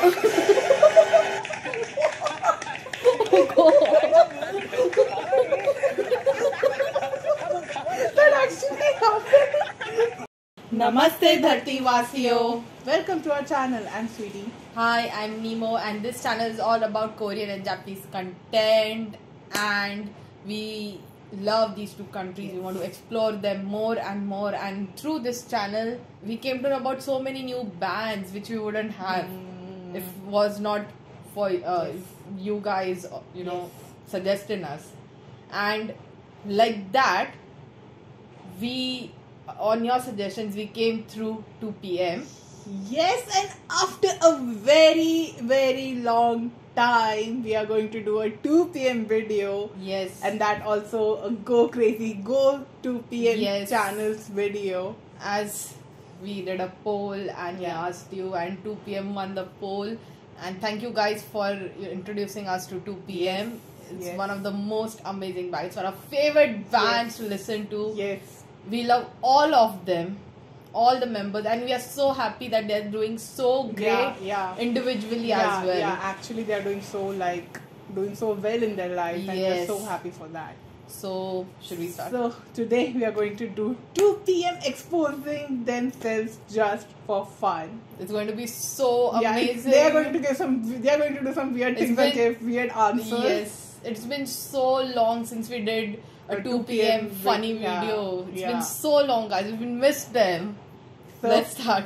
That actually happened. Namaste Dharti Vasiyo. Welcome to our channel. I'm Sweetie. Hi, I'm Nemo, and this channel is all about Korean and Japanese content, and we love these two countries. We want to explore them more and more, and through this channel we came to know about so many new bands which we wouldn't have if it was not for you guys suggesting us. And like that, we on your suggestions we came through 2 p.m. Yes, and after a very, very long time, we are going to do a 2 p.m. video. Yes. And that also a Go Crazy, Go 2 p.m. Yes. channels video. As we did a poll and we asked you, and 2 p.m. won the poll. And thank you guys for introducing us to 2 p.m. It's one of the most amazing bands. It's one of our favorite bands to listen to. Yes. We love all of them, all the members, and we are so happy that they're doing so great individually as well. Yeah, actually they're doing so well in their life, and we're so happy for that. So, should we start? So, today we are going to do 2 p.m. exposing themselves just for fun. It's going to be so amazing. They are going to do some weird things and give weird answers. Yes, it's been so long since we did a 2 p.m. funny video. It's been so long, guys. We've been missed them. So, let's start.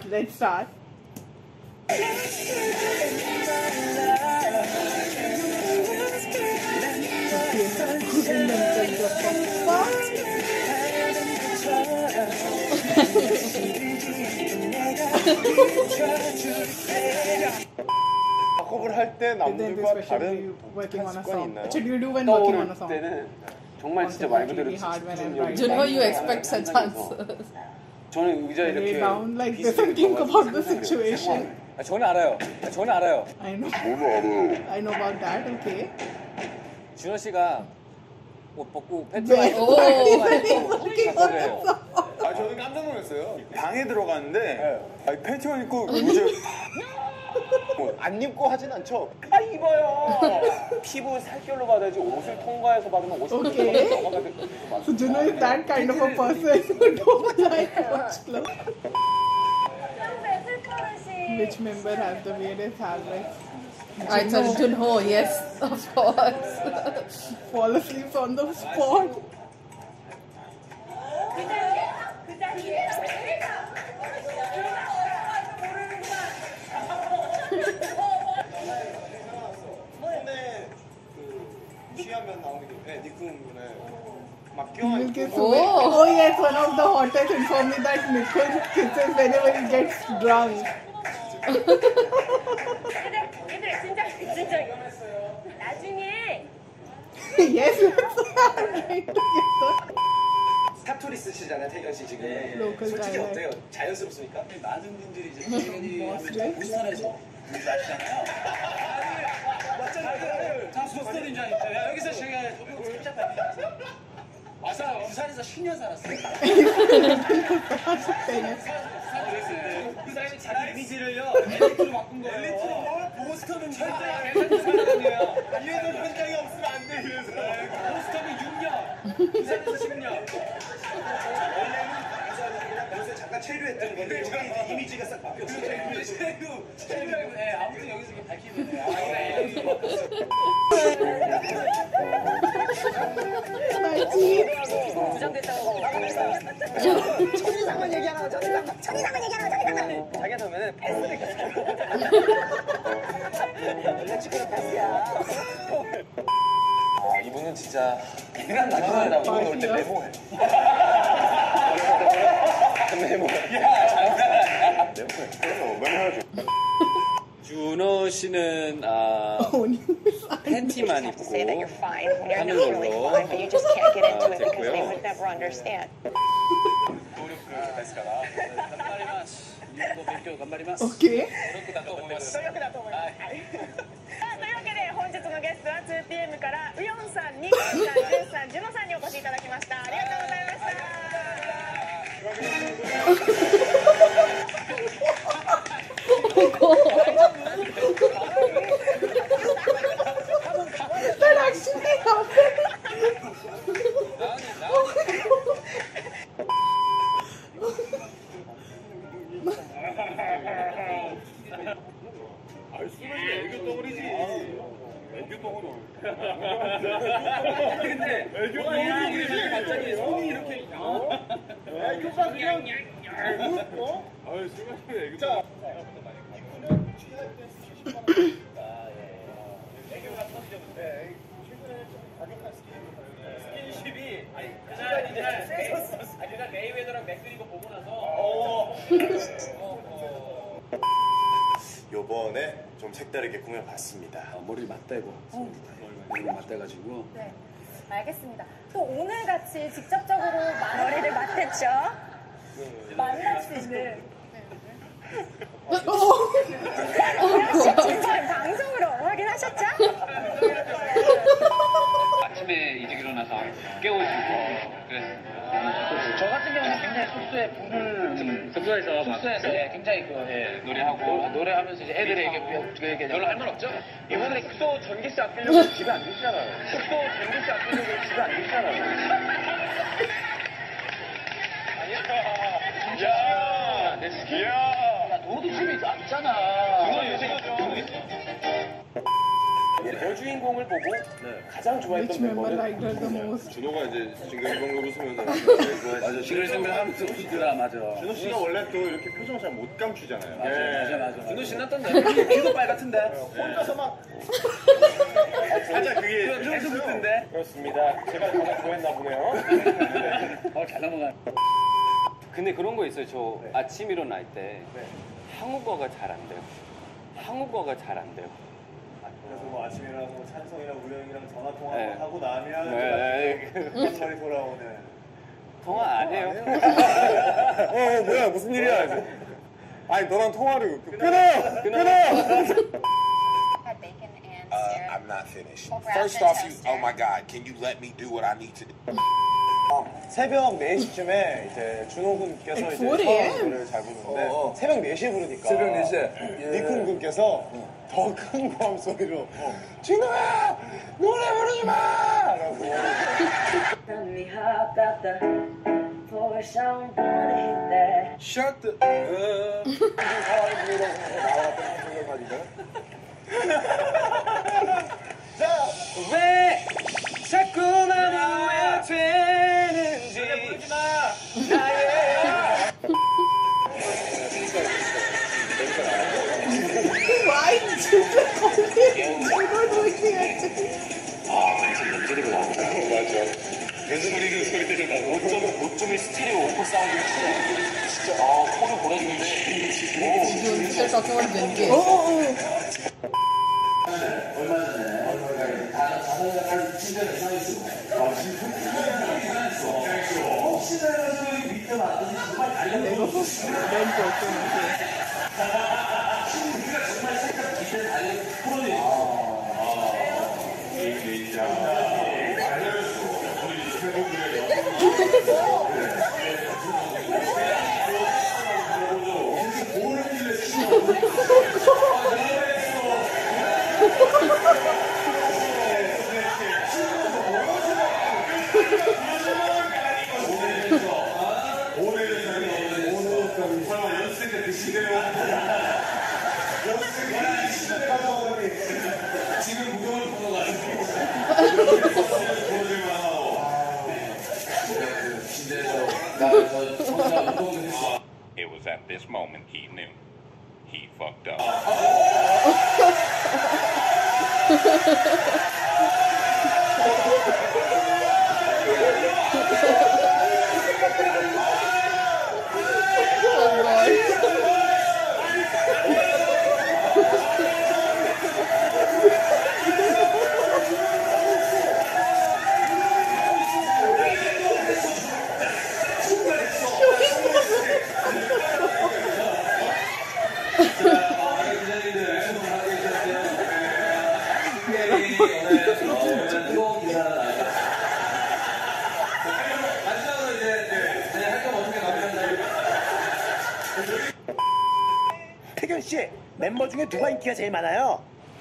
작업을 할 때 남들과 다른 습관이 있나요? 떠오를 때는 정말 진짜 말 그대로 Junho, you expect such answers. 저는 의자에 이렇게 like doesn't think about the situation. 저는 알아요. I know about that. Okay. 준호 씨가 옷 벗고 팬티만 입고 작업해요. 저는 깜짝 놀랐어요. 방에 들어갔는데 팬티만 입고 의자에 안 입고 하진 않죠. 다 입어요. 피부 살결로 받아야지 옷을 통과해서 받으면 옷을 넘어가야 돼. So Junho is that kind of a person who don't like watch clothes. Which member has the weirdest habit? I tell Junho, yes, of course. Fall asleep on the spot. Oh yes, one of the hottest informed me that Nikhil kisses whenever he gets drunk. Yes, right together. 사투리 쓰시잖아요, 태경 씨 지금. 솔직히 어때요? 자연스럽습니까? 많은 분들이 이제 태경이 하면 부산에서 아시잖아요. 맞잖아요. 다 소스터인 줄 알았죠. 여기서 제가 맞아요. 부산에서 10년 살았어요. 그 사람이 자기 이미지를요 엘리트로 바꾼 거예요. 엘리트로 보스턴은 절대 엘리트 사람이에요. 이해도 현장이 없으면 안 돼. 그래서 보스턴은 6년, 부산에서 10년. 요새 잠깐 체류했던 건데 여기 이미지가 싹 바뀌었어요. 체류. 네, 아무튼 여기서 밝히면 돼요. 천리상만 얘기하나 천리상만 자기한테 오면은 패스를 연락치고는 패스야. 이분은 진짜 인간 나타나다 이분 올때 메모해. 야 장난. 메모해. 준호 씨는 팬티만 입고 하는 걸로 됐고요. Okay. 本日のゲストは 2PM からウヨンさん、ニコさん、ジュンさん、ジュノさんにお越しいただきました。ありがとうございました。 아이 술 마시면 애교 덩어리지. 애교 덩어리. 근데 애교 덩어리 갑자기 손이 이렇게 애교가 그냥 아이 술 마시면 애교. 자. 애교가 터지죠. 네. 최근에 좀 과격한 스킨십이 그날 메이웨더랑 맥그리거 보고 나서 요번에 좀 색다르게 꾸며봤습니다. 머리를 맞대고 머리를 맞대가지고. 네, 알겠습니다. 또 오늘 같이 직접적으로 머리를 맞댔죠. 만날 수 있는. 지금 방송으로 확인하셨죠? 아침에 일찍 일어나서 깨워주고 그랬습니다. 저 같은 경우는 굉장히 숙소에서 굉장히 노래하면서 이제 애들에게 별로 할 말 없죠? 이번에 숙소 전기세 아끼려고 집에 안 계시잖아요. 숙소 전기세 아끼려고 집에 안 계시잖아요. 야, 너도 집에 앉잖아. 여주인공을 보고 가장 좋아했던 멤버는 준호가 이제 징글벙글 웃으면서 맞아, 싱글싱글하면서 웃더라. 맞아. 준호 씨가 원래 또 이렇게 표정 잘 못 감추잖아요. 맞아. 준호 신났던데. 귀도 빨갛던데. 혼자서 막 살짝 그게 표정도 붙던데. 그렇습니다. 제가 가장 좋아했나 보네요. 잘 넘어가. 근데 그런 거 있어요. 저 아침 일어날 때 한국어가 잘 안 돼요. 한국어가 잘 안 돼요. 그래서 뭐 아침에 일어나서 찬성이랑 우영이랑 전화 통화 네. 하고 나면 한 말이 돌아오는. 통화 안 해요? 뭐야 무슨 일이야? 아니 너랑 통화를 끊어. I'm not finished. First off, oh my God, can you let me do what I need to do? 새벽 4시쯤에 이제 준호 군께서 이제 노래를 잘 부르는데 새벽 4시에 부르니까 새벽 4시에 니쿤 군께서 더 큰 고함 소리로 준호야 노래 부르지 마! 라고 Shut the up. 왜 자꾸만 후회되는지 부르지 마! 와인 진짜 저걸 보이지. 연습 부리는 소리 때문에 5.1 스테레오 오퍼 사운드 진짜 코를 보내주는데 진짜 걱정을 된게 얼마 전에 자살한 친구의 이상이 있고 혹시나 해가지고 밑에 왔더니 정말 달려고 멘트 어쩌면 우리가 정말 생각 밑에 달려고 풀어내고 It was at this moment he knew. He fucked up. 태견 씨, 멤버 중에 누가 인기가 제일 많아요?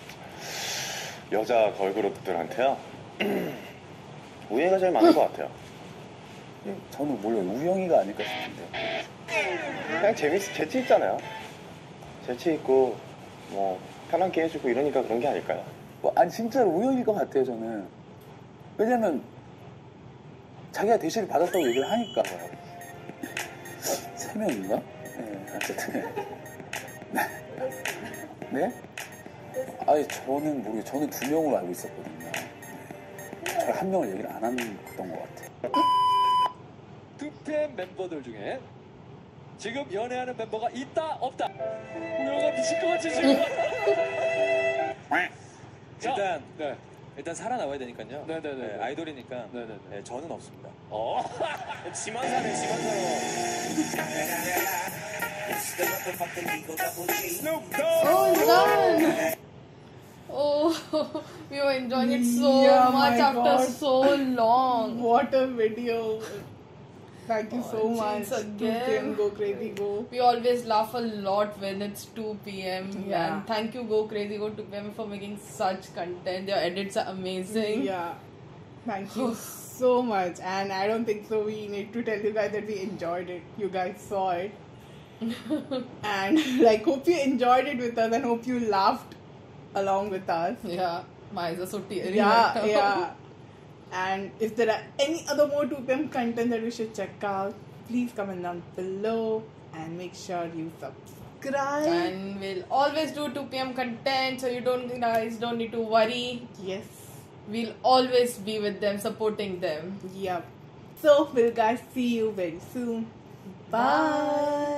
여자 걸그룹들한테요. 우영이가 제일 많은 것 같아요. 저는 몰라요. 우영이가 아닐까 싶은데. 그냥 재치 있잖아요. 재치 있고 뭐 편하게 해주고 이러니까 그런 게 아닐까요? 아니 진짜로 우연일 것 같아요 저는. 왜냐면 자기가 대시를 받았다고 얘기를 하니까. 3명인가? 네, 어쨌든. 네? 아니 저는 모르겠어요. 저는 2명으로 알고 있었거든요. 잘 1명을 얘기를 안 하는 것 같아요. 2PM 멤버들 중에 지금 연애하는 멤버가 있다 없다. 우영아 미칠 것 같지 지금. 일단 네. 일단 살아남아야 되니까요. 네네네. 네, 아이돌이니까 네네네. 네, 저는 없습니다. 지만사네 지만사로. Oh, it's done. Oh, we were enjoying it so Yeah, much my after God. so long. What a video. Thank you so Oh, much. jeez, 2 again. PM Go Crazy Go. We always laugh a lot when it's 2 p.m. Yeah. And thank you Go Crazy Go 2 p.m. for making such content. Your edits are amazing. Yeah. Thank you so much. And I don't think so we need to tell you guys that we enjoyed it. You guys saw it. And like hope you enjoyed it with us and hope you laughed along with us. Yeah, my eyes are so teary. Yeah, right now. yeah. And if there are any other more 2 PM content that we should check out, please comment down below and make sure you subscribe. And we'll always do 2 p.m. content, so you guys don't need to worry. Yes. We'll always be with them, supporting them. Yep. So we'll guys see you very soon. Bye.